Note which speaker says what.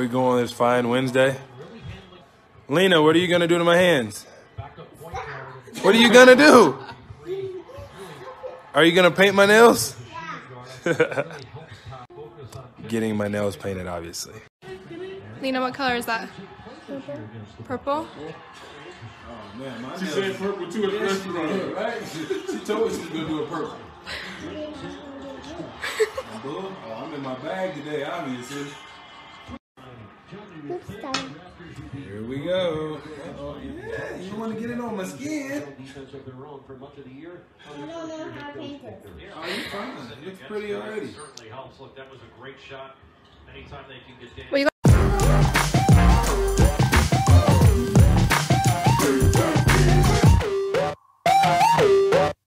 Speaker 1: go on this fine Wednesday? Lena, what are you going to do to my hands? What are you going to do? Are you going to paint my nails? Getting my nails painted, obviously.
Speaker 2: Lena, what color is that? Purple?
Speaker 1: Oh, man,
Speaker 3: she said purple too at the restaurant, right?
Speaker 1: She told me she was going to do it purple. Oh, I'm in my bag today, obviously. Here we go. Yeah, you want to get it on my skin.
Speaker 4: I don't know how to paint it.
Speaker 1: Oh, you're fine. It looks pretty already.
Speaker 5: Certainly helps. Look, that was a great shot. Anytime they can get down.
Speaker 2: Well, you